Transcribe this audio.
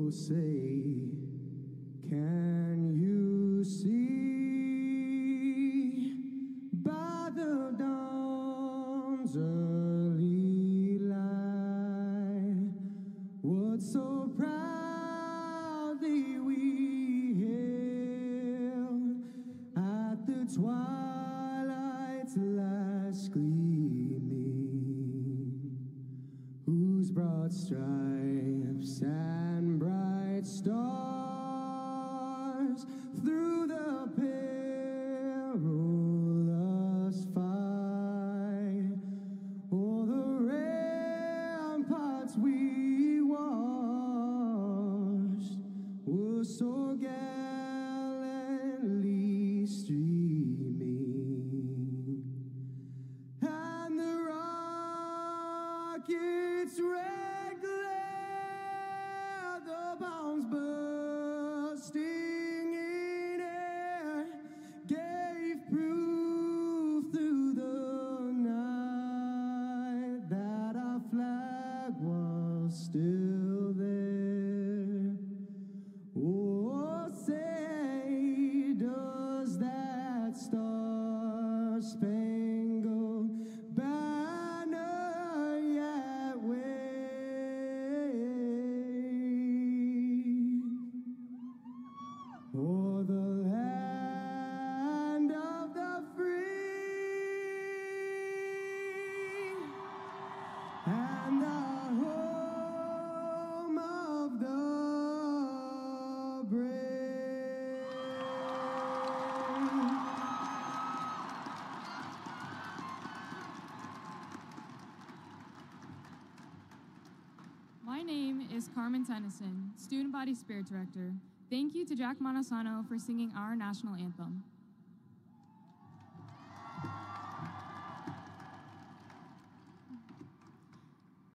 people say, can you see by the dawn's early light what so proudly we hailed at the twilight's last gleaming, whose broad stripes and bright stars through the perilous fight o'er the ramparts we watched were so gallantly streaming, and the rockets' red glare, the bombs bursting in air, gave proof through the night that our flag was still there. Oh, say, does that star-spangled banner yet wave o'er the land of the free and the home of the brave? My name is Carmen Tennyson, Student Body Spirit Director. Thank you to Jack Montesano for singing our national anthem.